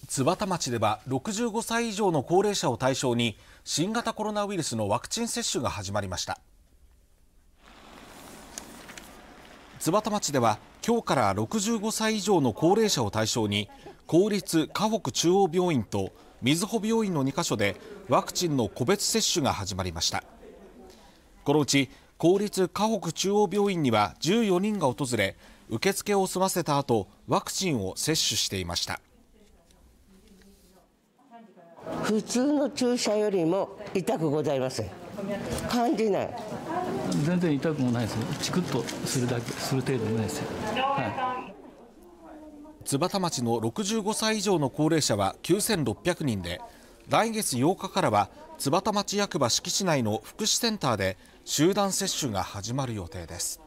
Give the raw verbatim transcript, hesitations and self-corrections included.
津幡町ではろくじゅうごさい以上の高齢者を対象に新型コロナウイルスのワクチン接種が始まりました。津幡町では今日からろくじゅうごさい以上の高齢者を対象に公立河北中央病院とみずほ病院のにカ所でワクチンの個別接種が始まりました。このうち公立河北中央病院にはじゅうよにんが訪れ、受付を済ませた後ワクチンを接種していました。 普通の注射よりも痛くございません。感じない。 全然痛くもないですよ。チクッとするだけする程度ないですよ。はい、 津幡町のろくじゅうごさい以上の高齢者はきゅうせんろっぴゃくにんで、来月ようかからは津幡町役場敷地内の福祉センターで集団接種が始まる予定です。